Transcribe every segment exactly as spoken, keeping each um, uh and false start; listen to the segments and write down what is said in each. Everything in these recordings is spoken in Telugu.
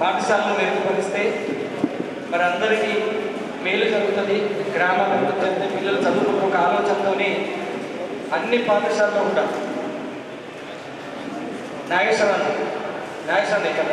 పాఠశాలను మెరుగుపరిస్తే మరి అందరికీ మేలు జరుగుతుంది, గ్రామాల అభివృద్ధి చెందితే పిల్లలు చదువుకున్న ఒక ఆలోచనతోనే అన్ని పాఠశాలలో ఉంటారు. నాగేశ్వరాన్ని నాగేశ్వరాన్ని ఇక్కడ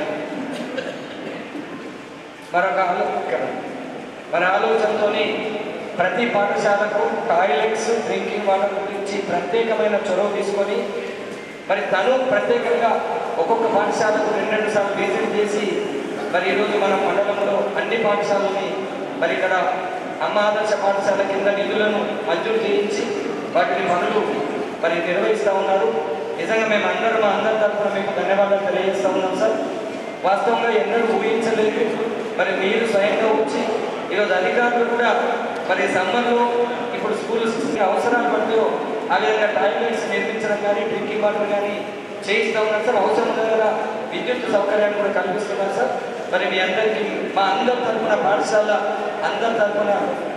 మరొక ఆలోచన మరి ఆలోచనతోనే ప్రతి పాఠశాలకు టాయిలెట్స్, డ్రింకింగ్ వాటర్ గురించి ప్రత్యేకమైన చొరవ తీసుకొని మరి తను ప్రత్యేకంగా ఒక్కొక్క పాఠశాలకు రెండు రెండు సార్లు విజిట్ చేసి మరి ఈరోజు మన మండలంలో అన్ని పాఠశాలని మరి ఇక్కడ అమ్మ ఆదర్శ పాఠశాల కింద నిధులను మంజూరు చేయించి వాటిని పనులు మరి నిర్వహిస్తూ ఉన్నారు. నిజంగా మేము అందరూ మా అందరి తరఫున మీకు ధన్యవాదాలు తెలియజేస్తూ ఉన్నాం సార్. వాస్తవంగా ఎన్నడూ ఊహించలేదు మరి మీరు స్వయంగా వచ్చి ఈరోజు అధికారులు కూడా మరి సమ్మర్లో ఇప్పుడు స్కూల్ అవసరాలు పడతాయో ఆ విధంగా టాయిలెట్స్ నిర్మించడం కానీ డ్రింకింగ్ వాటర్ కానీ చేయిస్తూ ఉన్నారు సార్. అవసరం ఉన్న కదా విద్యుత్ సౌకర్యాన్ని కూడా కల్పిస్తున్నారు సార్. మరి మీ అందరికీ మా అందరి తరఫున పాఠశాల అందరి తరఫున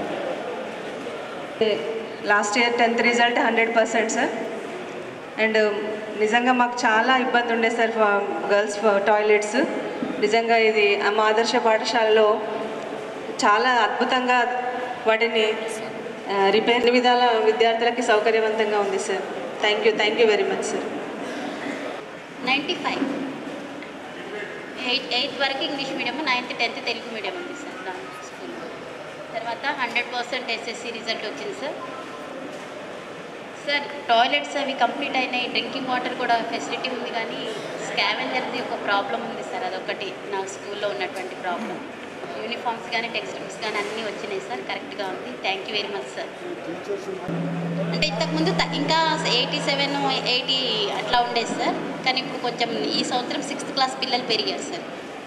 last year tenth result hundred percent sir. And నిజంగా మాకు చాలా ఇబ్బంది ఉండే సార్ గర్ల్స్ టాయిలెట్స్. నిజంగా ఇది మా ఆదర్శ పాఠశాలలో చాలా అద్భుతంగా వాటిని రిపేర్ విధాల విద్యార్థులకి సౌకర్యవంతంగా ఉంది sir. Thank you thank you very much sir. Ninety five eighth eighth వరకు English medium, ninth tenth Telugu medium ఉంది సార్ దాని స్కూల్లో. తర్వాత హండ్రెడ్ పర్సెంట్ ఎస్ఎస్సి రిజల్ట్ వచ్చింది సార్. సార్ టాయిలెట్స్ అవి కంప్లీట్ అయినాయి, డ్రింకింగ్ వాటర్ కూడా ఫెసిలిటీ ఉంది, కానీ స్కావెంజర్ది ఒక ప్రాబ్లం ఉంది సార్. అదొకటి నా స్కూల్లో ఉన్నటువంటి ప్రాబ్లం. యూనిఫామ్స్ కానీ టెక్స్ట్ బుక్స్ కానీ అన్నీ వచ్చినాయి సార్, కరెక్ట్గా ఉంది. Thank you very much sir. అంటే ఇంతకుముందు ఇంకా ఎయిటీ సెవెన్ ఎయిటీ అట్లా ఉండేది సార్, కానీ ఇప్పుడు కొంచెం ఈ సంవత్సరం సిక్స్త్ క్లాస్ పిల్లలు పెరిగారు సార్.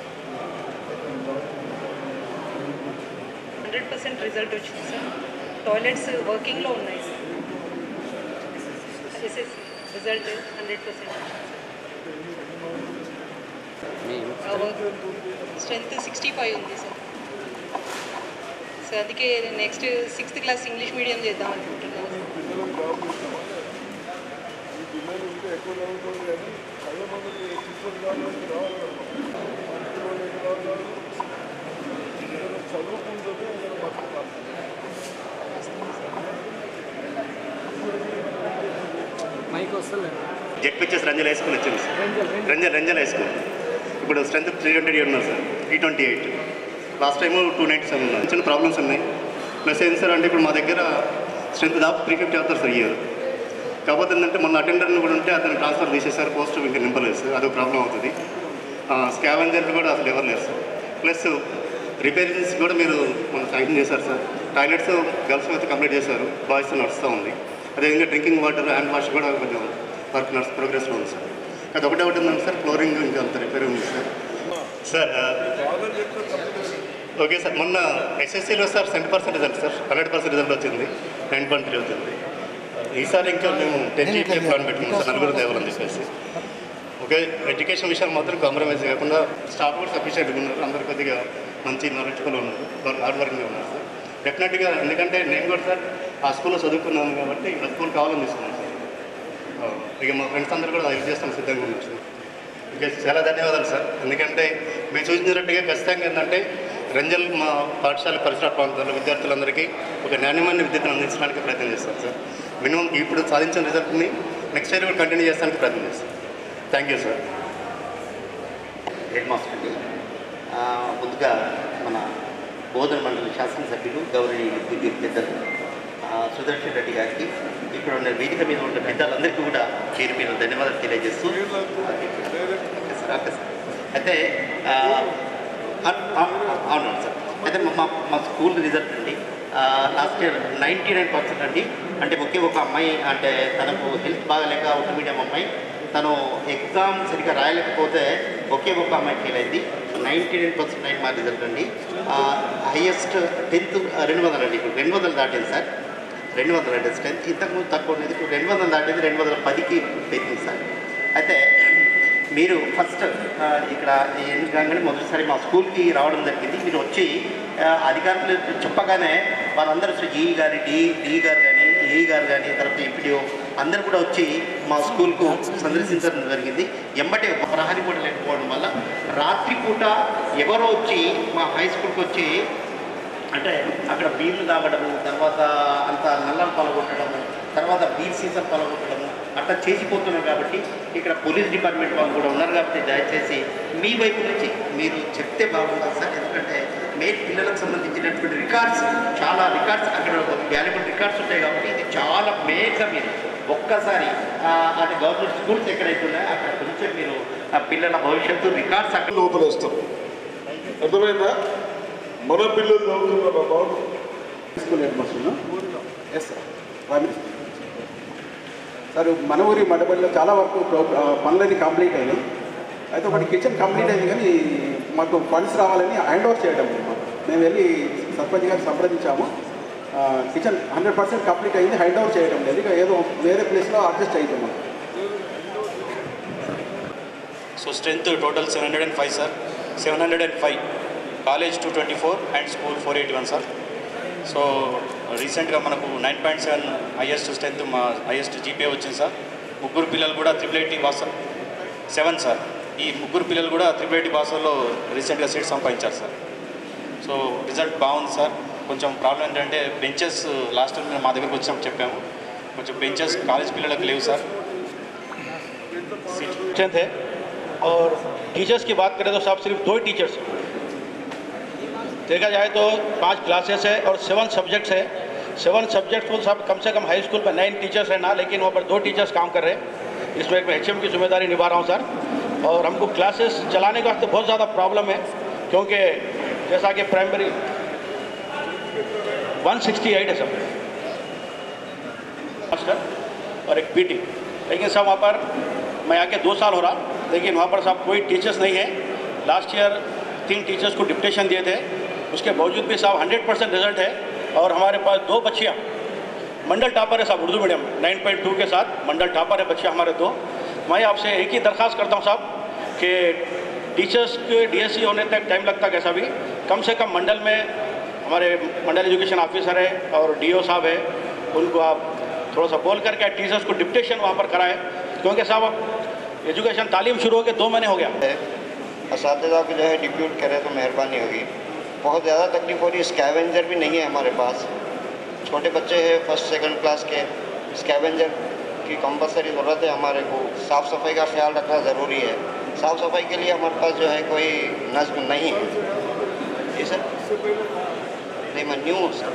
హండ్రెడ్ పర్సెంట్ రిజల్ట్ వచ్చింది సార్. టాయిలెట్స్ వర్కింగ్లో ఉన్నాయి sir. SSC result hundred percent strength sixty five ఉంది సార్. సో అందుకే next sixth class English medium చేద్దాం అనుకుంటున్నాను. జెడ్పిహెచ్ఎస్ రంజల్ హై స్కూల్ వచ్చింది sir. Ranjal Ranjal high school ఇప్పుడు స్ట్రెంత్ త్రీ హండ్రెడ్ ఉన్నారు sir. Three twenty eight last time two ninety seven ఉన్నారు. చిన్న ప్రాబ్లమ్స్ ఉన్నాయి. ప్లస్ ఏంటి సార్ అంటే ఇప్పుడు మా దగ్గర స్ట్రెంత్ దాపు త్రీ ఫిఫ్టీ అవుతారు సార్ ఇయర్. కాకపోతే ఏంటంటే మొన్న అటెండర్ని కూడా ఉంటే అతను ట్రాన్స్ఫర్ తీసేసారు, పోస్ట్ ఇంకా నింపలేదు సార్. అదొక ప్రాబ్లం అవుతుంది. స్కావెంజర్లు కూడా అసలు ఎవరు లేరు సార్. ప్లస్ రిపేరింగ్స్ కూడా మీరు మనం శాంక్షన్ చేశారు సార్. టాయిలెట్స్ గర్ల్స్ అయితే కంప్లీట్ చేశారు, బాయ్స్ నడుస్తూ ఉంది. అదేవిధంగా డ్రింకింగ్ వాటర్, హ్యాండ్ వాష్ కూడా కొంచెం వర్క్ నడుస్తు ప్రోగ్రెస్లో ఉంది సార్. అది ఒకటే ఒకటి ఉందండి సార్, ఫ్లోరింగ్ ఇంకా అంత రిపేర్ ఉంది సార్. సార్ ఓకే సార్, మొన్న ఎస్ఎస్సీలో sir seventy percent result sir, hundred percent result వచ్చింది, నైన్ పాయింట్ త్రీ వచ్చింది. ఈసారి ఇంకా మేము టెన్ జీపీ ప్లాన్ పెట్టుకున్నాం సార్, నలుగురు దేవాలని చెప్పేసి. ఓకే, ఎడ్యుకేషన్ విషయాలు మాత్రం కాంప్రమైజ్ కాకుండా స్టాఫ్ కూడా సఫిషియెంట్గా ఉన్నారు, అందరు కొద్దిగా మంచి నాలెడ్జ్ఫుల్ ఉన్నారు, హార్డ్ వర్కింగ్ ఉన్నారు సార్. డెఫినెట్గా ఎందుకంటే నేను కూడా సార్ ఆ స్కూల్లో చదువుకున్నాను కాబట్టి ఆ స్కూల్ కావాలని తీసుకున్నాను సార్. ఇక మా ఫ్రెండ్స్ అందరూ కూడా హెల్ప్ చేస్తాను సిద్ధంగా ఉన్నారు సార్. ఓకే, చాలా ధన్యవాదాలు సార్. ఎందుకంటే మీరు సూచించినట్టుగా ఖచ్చితంగా ఏంటంటే రంజల్ మా పాఠశాల పరిసర ప్రాంతాల్లో విద్యార్థులందరికీ ఒక నాణ్యమైన విద్యను అందించడానికి ప్రయత్నం చేస్తాం సార్. మినిమం ఇప్పుడు సాధించిన రిజల్ట్ని నెక్స్ట్ ఇయర్ కూడా కంటిన్యూ చేస్తానికి ప్రయత్నం చేస్తాం. Thank you sir. Head master అండి, ముందుగా మన బోధన మండలి శాసనసభ్యులు గౌరవనీయులు విద్యుత్ పెద్దలు సుదర్శన్ రెడ్డి గారికి, ఇక్కడ ఉన్న వేదిక మీద ఉన్న పెద్దలందరికీ కూడా పేరు మీద ధన్యవాదాలు తెలియజేస్తూ అయితే అవును సార్. అయితే మా మా స్కూల్ రిజల్ట్ అండి last year ninety nine percent అండి. అంటే ఒకే ఒక అమ్మాయి అంటే తనకు హెల్త్ బాగాలేక ఒక మీడియం అమ్మాయి తను ఎగ్జామ్ సరిగ్గా రాయలేకపోతే ఒకే ఒక అమ్మాయి ఫెయిల్ అయింది. నైంటీ నైన్ పర్సెంట్ నైన్ మా రిజల్ట్ అండి. హైయెస్ట్ టెన్త్ రెండు వందలు అండి, ఇప్పుడు రెండు వందలు దాటింది సార్. రెండు వందల అంటే స్ట్రెంత్ ఇంతకుముందు తక్కువ ఉండేది, ఇప్పుడు రెండు వందలు దాటింది, రెండు వందల పదికి పెరిగింది సార్. అయితే మీరు ఫస్ట్ ఇక్కడ ఎందుకంటే మొదటిసారి మా స్కూల్కి రావడం జరిగింది. మీరు వచ్చి అధికారులు చెప్పగానే వాళ్ళందరూ ఈ గారి డి డి గారు కానీ ఏఈ గారు కానీ తర్వాత ఎంపీడీఓ అందరు కూడా వచ్చి మా స్కూల్కు సందర్శించడం జరిగింది. ఎంబటే ప్రహరీ పూట లేకపోవడం వల్ల రాత్రిపూట ఎవరో వచ్చి మా హై స్కూల్కి వచ్చి అంటే అక్కడ బీర్లు తాగడము, తర్వాత అంత నల్లని పలగొట్టడము, తర్వాత బీర్ సీజన్ పలగొట్టడము అట్లా చేసిపోతున్నాం. కాబట్టి ఇక్కడ పోలీస్ డిపార్ట్మెంట్ వాళ్ళు కూడా ఉన్నారు కాబట్టి దయచేసి మీ వైపు నుంచి మీరు చెప్తే బాగుంటుంది సార్. ఎందుకంటే మే పిల్లలకు సంబంధించినటువంటి రికార్డ్స్ చాలా రికార్డ్స్ అక్కడ వాల్యుబుల్ రికార్డ్స్ ఉంటాయి కాబట్టి ఇది చాలా మేజర్గా మీరు ఒక్కసారి అంటే గవర్నమెంట్ స్కూల్స్ ఎక్కడైతే ఉన్నాయో అక్కడ కొంచెం మీరు ఆ పిల్లల భవిష్యత్తు రికార్డ్స్ అక్కడ లోపలేస్తాం. అర్థమైందా? మన పిల్లలు చదువుతున్నారు బాబు. School head master yes sir. Primary sir మన ఊరి మడపల్లిలో చాలా వరకు పనులన్నీ కంప్లీట్ అయినాయి. అయితే ఒకటి కిచెన్ కంప్లీట్ అయింది కానీ మాకు ఫండ్స్ రావాలని హ్యాండ్ ఓవర్ చేయడం. మేము వెళ్ళి సర్పంచ్ గారిని సంప్రదించాము. కిచెన్ హండ్రెడ్ పర్సెంట్ కంప్లీట్ అయింది, హ్యాండ్ ఓవర్ చేయడం లేదు. ఇక ఏదో వేరే ప్లేస్లో అడ్జస్ట్ అవుతాం మనం. So strength total seven hundred and five sir. Seven hundred and five college two twenty four and school four eighty one sir. So రీసెంట్గా మనకు nine point seven highest strength మా హైయెస్ట్ జీపీఏ వచ్చింది సార్. ముగ్గురు పిల్లలు కూడా త్రిపుల్ ఐటీ భాష సెవెన్ సార్. ఈ ముగ్గురు పిల్లలు కూడా త్రిపుల్ ఐటీ భాషల్లో రీసెంట్గా సీట్ సంపాదించారు సార్. సో రిజల్ట్ బాగుంది సార్. కొంచెం ప్రాబ్లం ఏంటంటే బెంచెస్ లాస్ట్ టైం మేము మా దగ్గరకు వచ్చినప్పుడు చెప్పాము, కొంచెం బెంచెస్ కాలేజ్ పిల్లలకు లేవు సార్. स्ट्रेंथ है। और टीचर्स की बात करें तो साहब सिर्फ दो ही टीचर्स देखा जाए तो पांच क्लासेस है और सेवन सब्जेक्ट्स है। सेवन सब्जेक्ट को साहब कम से कम हाई स्कूल पर नाइन टीचर्स है ना, लेकिन वहाँ पर दो टीचर्स काम कर रहे हैं। इसमें एक मैं एच एम की जिम्मेदारी निभा रहा हूँ सर। और हमको क्लासेस चलाने के वास्ते बहुत ज़्यादा प्रॉब्लम है, क्योंकि जैसा कि प्राइमरी वन सिक्सटी एट है सब मास्टर और एक पीटी, लेकिन सब वहाँ पर मैं आके दो साल हो रहा, लेकिन वहाँ पर साहब कोई टीचर्स नहीं है। लास्ट ईयर तीन टीचर्स को डिप्टेशन दिए थे, उसके बावजूद भी साहब हंड्रेड परसेंट रिजल्ट है। और हमारे पास दो बच्चियाँ मंडल टॉपर है साहब, Urdu medium nine point two के साथ मंडल टॉपर है बच्चे हमारे दो। मैं आपसे एक ही दरख्वास्त करता हूँ साहब कि टीचर्स के डीएससी होने तक टाइम लगता कैसा भी, कम से कम मंडल में हमारे मंडल एजुकेशन ऑफिसर है और डीओ साहब है, उनको आप थोड़ा सा बोल करके टीचर्स को डिप्टेशन वहाँ पर कराएं, क्योंकि साहब अब एजुकेशन तालीम शुरू हो के दो महीने हो गया। असातिज़ा को जो है डिप्यूट करें तो मेहरबानी होगी। बहुत ज़्यादा तकलीफ हो रही है। स्कैवेंजर भी नहीं है हमारे पास, छोटे बच्चे हैं फर्स्ट सेकंड क्लास के, स्कैवेंजर की कंपलसरी ज़रूरत है हमारे को। साफ़ सफाई का ख्याल रखना ज़रूरी है। साफ़ सफाई के लिए हमारे पास जो है कोई नज़्म नहीं है। जी सर, नहीं मैं न्यू सर।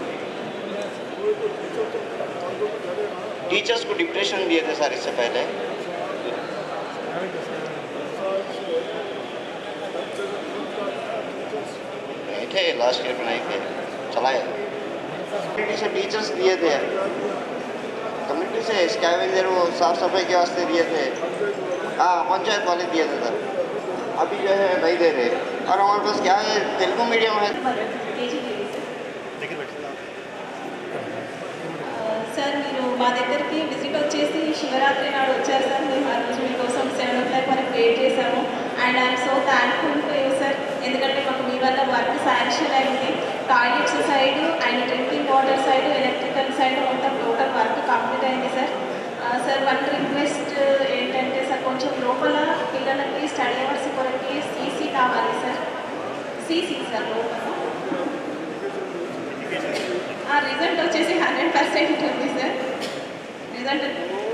टीचर्स को डिप्रेशन दिए थे सर इससे पहले। नहीं थे, लास्ट ईयर में नहीं थे, चलाए से टीचर्स दिए थे कम्युनिटी से। स्कैवेंजर वो साफ़ सफाई के वास्ते दिए थे, हाँ पंचायत वाले दिए थे सर। अभी जो है नहीं दे रहे। और हमारे पास क्या है, तेलुगु मीडियम है। సార్ మీరు మా దగ్గరికి విజిట్ వచ్చేసి శివరాత్రి నాడు వచ్చారు సార్. మేము ఆ రోజు మీకోసం సెవెన్ ఓ క్లాక్ వరకు వెయిట్ చేశాము. And I'm so thankful to you sir, ఎందుకంటే మాకు మీ వల్ల వర్క్ శాంక్షన్ అయింది. Toilets side and drinking water side electrical side మొత్తం టోటల్ వర్క్ కంప్లీట్ అయింది సార్. సార్ వన్ రిక్వెస్ట్ ఏంటంటే సార్, కొంచెం లోపల పిల్లలకి స్టడీ అవర్స్ కొరకి సీసీ కావాలి సార్. సీసీ సార్ లోపల ఆ రిజల్ట్ వచ్చేసి హండ్రెడ్ పర్సెంట్ ఉంది సార్. రిజల్ట్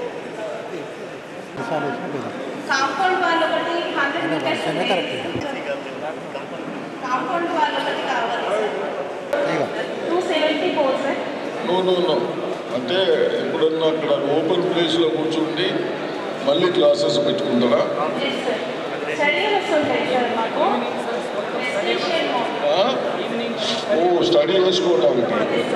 కాంపౌండ్ వాళ్ళు ఒకటి హండ్రెడ్ మీటర్స్ కాంపౌండ్ వాళ్ళు ఒకటి కావాలి sir. Two seventy four sir. No no no అంటే ఎప్పుడన్నా అక్కడ ఓపెన్ ప్లేస్లో కూర్చుండి మళ్ళీ క్లాసెస్ పెట్టుకుంటారా? స్టడీ అవర్స్ ఉంటాయి సార్ మాకు. ఓ స్టడీ వేసుకోవడానికి.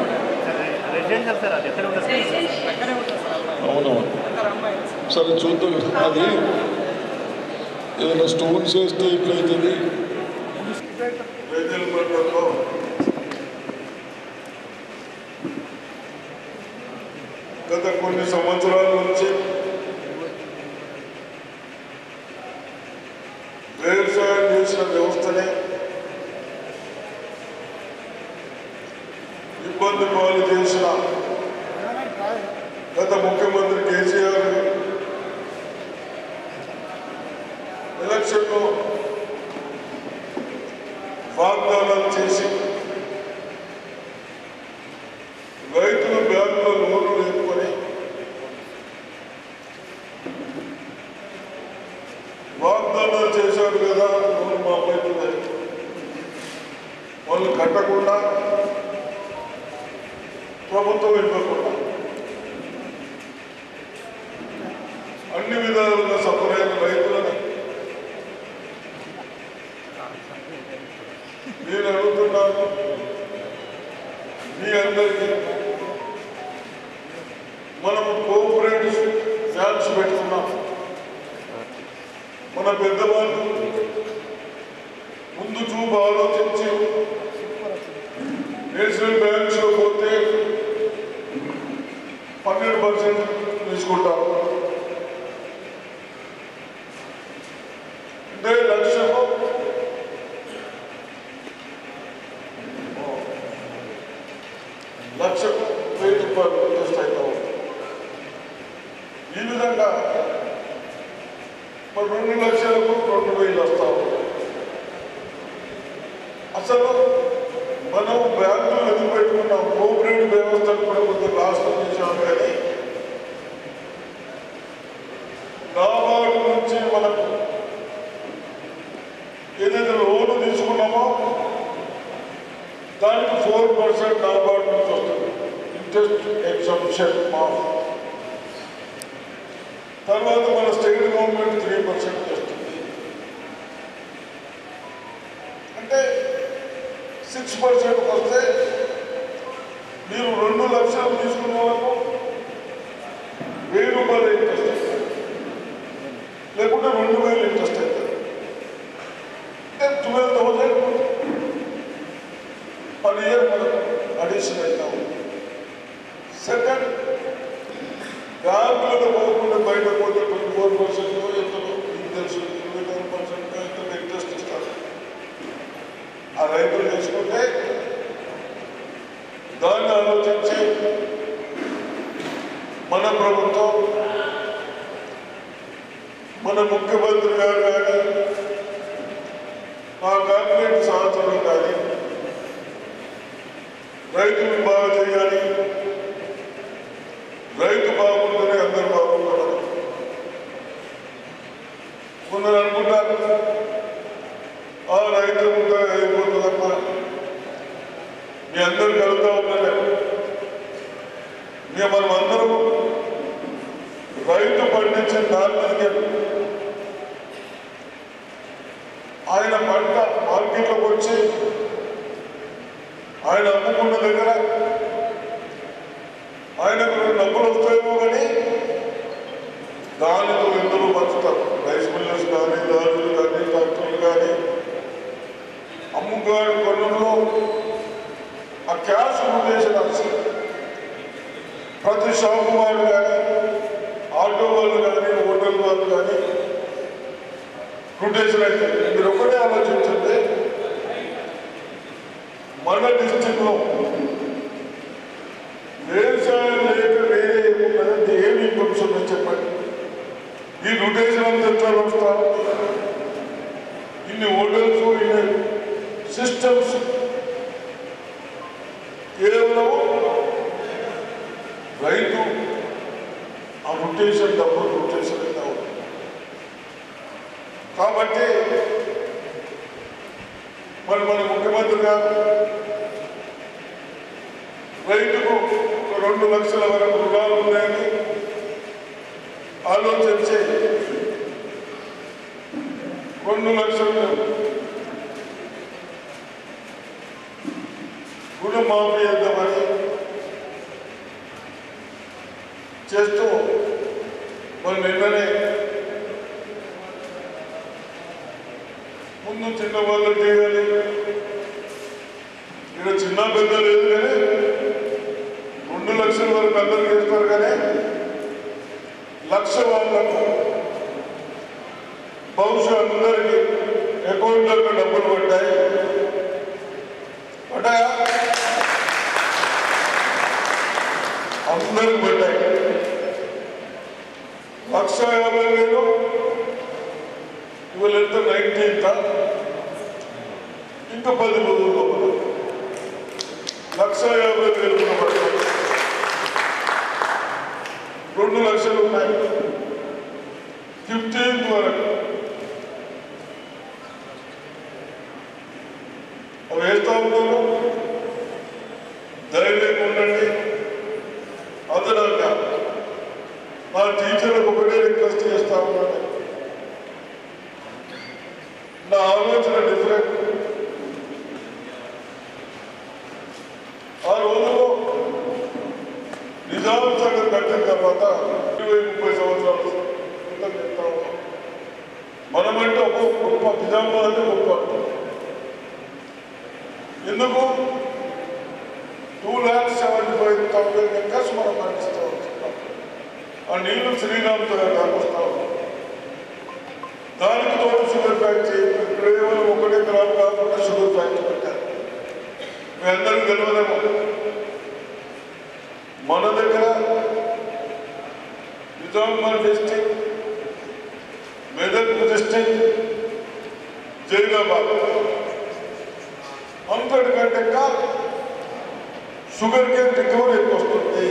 అవునవును సరే చూద్దాం. అది ఏదైనా స్టోన్స్ వేస్తే ఎట్లయితుంది? గత కొన్ని సంవత్సరాల నుంచి వ్యవసాయం చేసిన వ్యవస్థనే ఇబ్బంది పాలు చేసిన గత ముఖ్యమంత్రి కేసీఆర్ ఎలక్షన్లో వాగ్దానాలు చేసి రైతులు బ్యాంకులో లోన్లు వేసుకొని వాగ్దానాలు చేశారు కదా లోన్ మాపైతుందని వాళ్ళు కట్టకుండా ప్రభుత్వం ఇవ్వకుండా అన్ని విధాలుగా సఫరైన రైతులను నేను అడుగుతున్నాను మీ అందరికీ మనము కోఆపరేటివ్ బ్యాంక్స్ పెట్టుకున్నాం. మన పెద్దవాళ్ళు ముందు చూపు ఆలోచించి నేషనల్ బ్యాంక్స్లో పోతే పన్నెండు పర్సెంట్ తీసుకుంటారు. అంటే లక్షకు లక్షకు వెయ్యి రూపాయలు ఇంట్రెస్ట్ అవుతా ఉంది. ఈ విధంగా మరి రెండు లక్షలకు రెండు వేలు వస్తా ఉంది. అసలు మనం బ్యాంకులు ఎందుకు పెట్టుకున్నాం? కోఆపరేటివ్ వ్యవస్థను కూడా కొంచెం రాష్ట్రం చేశాం. కానీ నాబార్డు నుంచి మనకు ఏదైతే లోన్ తీసుకున్నామో దానికి ఫోర్ పర్సెంట్ నాబార్డు నుంచి వస్తుంది ఇంట్రెస్ట్ ఎగ్జంప్షన్ మాఫ్. తర్వాత మన స్టేట్ గవర్నమెంట్ త్రీ పర్సెంట్ వస్తుంది. అంటే సిక్స్ పర్సెంట్ వస్తే మీరు రెండు లక్షలు తీసుకున్న వాళ్ళకు వెయ్యి రూపాయలు ఇంట్రెస్ట్ అవుతుంది, లేకుంటే రెండు వేలు ఇంట్రెస్ట్ అవుతుంది. అంటే ట్వెల్వ్ థౌజండ్ పర్ ఇయర్ మనకు అడిషన్ అవుతా ఉంది. సెకండ్, బ్యాంకులకు పోకుండా బయట పోతే ట్వంటీ ఫోర్ పర్సెంట్ ఎంతలో మీకు తెలుసు, ఇరవై నాలుగు పర్సెంట్ ఎంత ఇంట్రెస్ట్ ఇస్తారు. ఆ రైతులు తీసుకుంటే దాన్ని ఆలోచించి మన ప్రభుత్వం, మన ముఖ్యమంత్రి గారు కానీ మా కేబినెట్ సహచరులు కానీ రైతులు బాగా చేయాలి, రైతు బాగుంటేనే అందరూ బాగుంటారు. కొందరు అనుకుంటారు ఆ రైతు ఉంటే అయిపోతుందమ్మా. మీ అందరు కలుగుతూ ఉన్నారే, మేము మనం అందరం రైతు పండించిన దాని మీదకి ఆయన పంట మార్కెట్లోకి వచ్చి ఆయన అమ్ముకున్న దగ్గర ఆయనకు డబ్బులు వస్తాయేమో కానీ దానితో ఎందుకు పంచుతారు. రైస్ మిల్లర్స్ కానీ, దారులు కానీ, ట్రాక్టర్లు కానీ అమ్ముగాడు కొనుల్లో ఆ క్యాష్ రొటేషన్ ప్రతి షాపు వాళ్ళు కానీ, ఆటో వాళ్ళు కానీ, హోటల్ వాళ్ళు కానీ రొటేషన్ అయితే మీరు ఒకటే ఆలోచించండి. మన డిస్టిక్లో వ్యవసాయం లేక వేరే ఏమున్నదంటే ఏమి ఇన్కమ్స్ ఉన్నాయి చెప్పండి. ఈ రొటేషన్ అంతా ఎట్లా వస్తారు? ఇన్ని హోటల్స్, ఇన్ని సిస్టమ్స్ కేవలం రైతు ఆ రొటేషన్ డబ్బులు రొటేషన్ అయితే ఉంది. కాబట్టి మరి మన ముఖ్యమంత్రి గారు రైతుకు రెండు లక్షల వరకు రుణాలు ఉన్నాయని ఆలోచించి రెండు లక్షలు రుణమాఫీ చేద్దామని చేస్తూ మరి నిన్ననే ముందు చిన్న వాళ్ళకి చేయాలి, ఇక్కడ చిన్న పెద్ద లేదు కానీ రెండు లక్షల వరకు అందరికి చేస్తారు. కానీ లక్ష వాళ్ళకు బహుశా అందరికీ అకౌంట్లలో డబ్బులు పడ్డాయి. పడ్డాయా? అందరికి పడ్డాయి. లక్ష యాభై వేలు ఇవాళ ఎంత నైన్టీన్త్ ఇంకా పది రోజుల్లో లక్ష యాభై వేలు పడతాయి. రెండు లక్షలు ఉన్నాయి ఫిఫ్టీన్త్ వరకు. అవి వేస్తా ఉన్నాను. ధైర్యంగా ఉండండి. అదనంగా మా టీచర్లకు ఒకటే రిక్వెస్ట్ చేస్తా ఉన్నాను. నా ఆలోచన డిఫరెంట్. ఆ రోజులో నిజాం సాగర్ కట్టిన తర్వాత ఇరవై ముప్పై సంవత్సరాలు క్రితం చెప్తా ఉన్నాం. మనమంటే ఒక గొప్ప నిజామాబాద్ అంటే గొప్ప. ఎందుకు two lakhs seventy five thousand acres మనం పండిస్తూ ఉంటున్నాం. ఆ నీళ్లు శ్రీరామ్ సాగర్ దాకా వస్తా ఉన్నాం. దానికి తోడు షుగర్ ఫ్యాక్టరీ కేవలం ఒకటే గ్రామం కాకుండా షుగర్ ఫ్యాక్టరీ పెట్టారు. మీ అందరికీ తెలియదేమో మన దగ్గర నిజామాబాద్ డిస్టిక్, మెదక్ డిస్టిక్, జైరాబాద్ అంతటికంటే షుగర్ కేన్ రికవరీ ఎక్కువ వస్తుంది.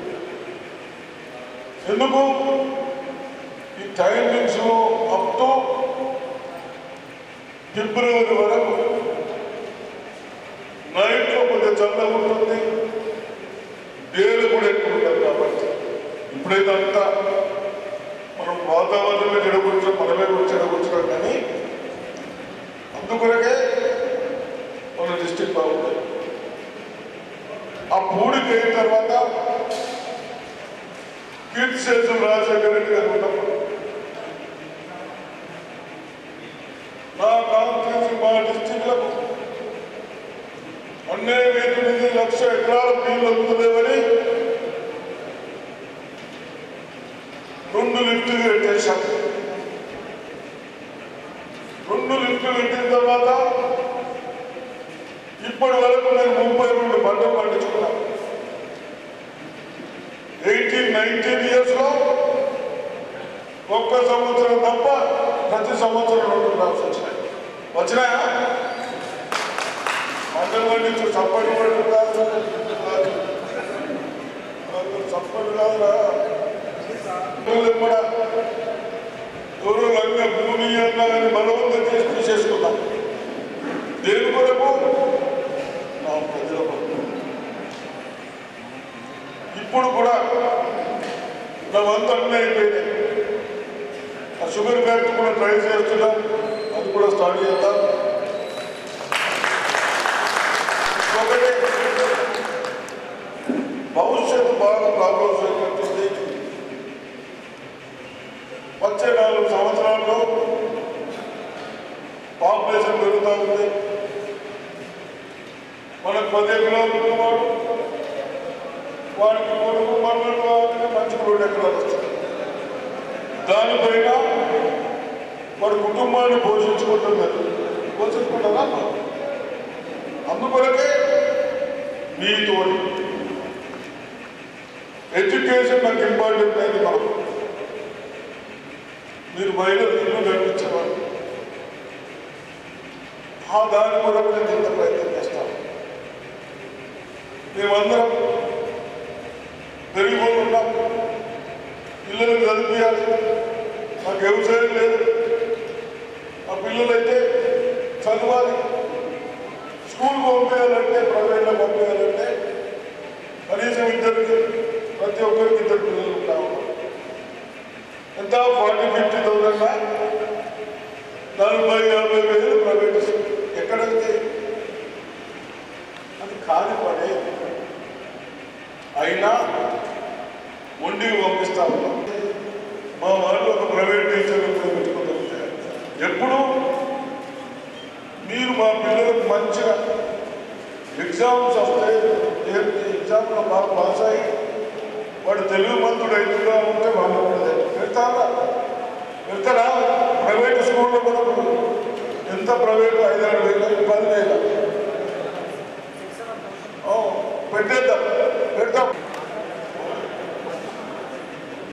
ఎందుకు ఈ టైమింగ్స్ లో అప్ టు ఫిబ్రవరి వరకు నైట్ లో కొద్దిగా చల్లగా ఉంటుంది, డేలు కూడా ఎక్కువ ఉంటుంది. కాబట్టి ఇప్పుడైతే అంతా మనం వాతావరణమే చెడగొచ్చాం, మనమే కూడా చెడగొచ్చాం. కానీ అందుకొరకే మన డిస్ట్రిక్ట్ బాగుంటుంది. ఆ పూడికి అయిన తర్వాత కిడ్స్ చేసిన రాజశేఖర రెడ్డి గారు ఉన్నప్పుడు నా కాన్ఫరెన్స్ మా డిస్ట్రిక్ట్లకు అన్నే ఎనిమిది లక్ష ఎకరాల నీళ్ళు వస్తుందేమని రెండు లిఫ్టులు పెట్టేశాం. రెండు లిఫ్టులు పెట్టిన తర్వాత ఇప్పటి వరకు నేను ముప్పై రెండు పంటలు పండించుకున్నాం. ఎయిటీన్ నైన్టీన్ ఇయర్స్ లో ఒక్క సంవత్సరం తప్ప ప్రతి సంవత్సరం రెండు క్రాప్స్ వచ్చినాయి. వచ్చినాయా? పంటలు పండించు చప్పటి పడు కాదు, చప్పటి కాదురా. కూడా ఎవరు రంగ భూమి అన్నా కానీ బలవంతం చేసి తీసేసుకుందాం. దేని కొరకు? నా ప్రజల కొరకు. ఇప్పుడు కూడా నావంతా అన్నీ అయిపోయినాయి. ఆ షుగర్ ఫ్యాక్టరీ కూడా ట్రై చేస్తున్నాం, అది కూడా స్టార్ట్ చేద్దాం. ఒకటి భవిష్యత్తు బాగా ప్రాబ్లమ్స్ అయినట్టుంది. వచ్చే నాలుగు సంవత్సరాల్లో పాపులేషన్ పెరుగుతూ ఉంది. మనకు పది ఎకరాలు ఉన్నవాడు వాడికి కొడుకు మనలు కావాలంటే మంచి రెండు ఎకరాలు వస్తుంది. దానిపైన వాడి కుటుంబాన్ని పోషించుకుంటున్నారు. పోషించుకుంటారా? అందుకొరకే మీతో ఎడ్యుకేషన్ నాకు ఇంపార్టెంట్ అయింది. మనం మీరు మహిళలు ఇల్లు నడిపించేవాళ్ళు. ఆ దాని కొరకు నేను ఇంత ప్రయత్నం చేస్తాను. మేమందరం పెరిగిపోయి ఉన్నాం. పిల్లలకు చదివించాలి. మాకు వ్యవసాయం లేదు. ఆ పిల్లలైతే చదవాలి. స్కూల్కి పంపించాలంటే, ప్రైవేట్లో పంపించాలంటే కనీసం ఇద్దరికి, ప్రతి ఒక్కరికి ఇద్దరు పిల్లలు ఉంటారు. ఎంత ఫార్టీ ఫిఫ్టీ థౌసండ్ నలభై యాభై వేలు ప్రైవేట్ ఎక్కడైతే అది కాని పడే. అయినా మొండికి పంపిస్తా ఉన్నాం. మా వాళ్ళు ఒక ప్రైవేట్ టీచర్లు పెట్టుకోగలిగితే ఎప్పుడు మీరు మా పిల్లలకు మంచిగా ఎగ్జామ్స్ వస్తాయి, ఎగ్జామ్లో బాగా పాస్ అయ్యి వాడు తెలుగు మంతుడు అవుతుందా ఉంటే వాళ్ళు కూడా పెడతారా పెడతారా? ప్రైవేట్ స్కూల్లో కూడా ఎంత ప్రైవేట్ ఐదారు వేల పది వేల పెట్టేద్దాం.